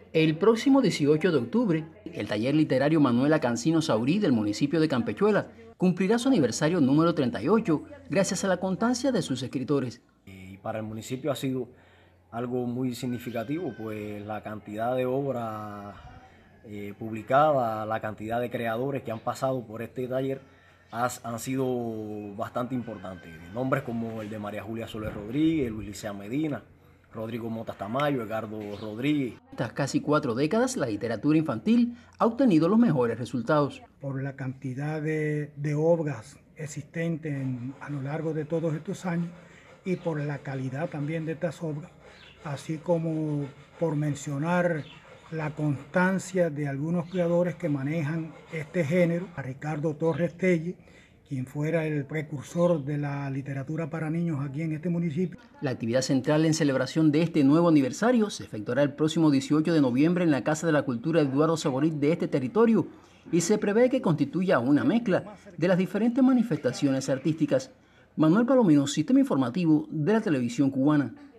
El próximo 18 de octubre, el taller literario Manuela Cancino Saurí del municipio de Campechuela cumplirá su aniversario número 38 gracias a la constancia de sus escritores. Y para el municipio ha sido algo muy significativo, pues la cantidad de obras publicadas, la cantidad de creadores que han pasado por este taller han sido bastante importantes. Nombres como el de María Julia Soler Rodríguez, Luis Licea Medina, Rodrigo Motas Tamayo, Edgardo Rodríguez. Tras casi 4 décadas, la literatura infantil ha obtenido los mejores resultados. Por la cantidad de obras existentes a lo largo de todos estos años y por la calidad también de estas obras, así como por mencionar la constancia de algunos creadores que manejan este género, a Ricardo Torres Telle, quien fuera el precursor de la literatura para niños aquí en este municipio. La actividad central en celebración de este nuevo aniversario se efectuará el próximo 18 de noviembre en la Casa de la Cultura Eduardo Saborit de este territorio y se prevé que constituya una mezcla de las diferentes manifestaciones artísticas. Manuel Palomino, Sistema Informativo de la Televisión Cubana.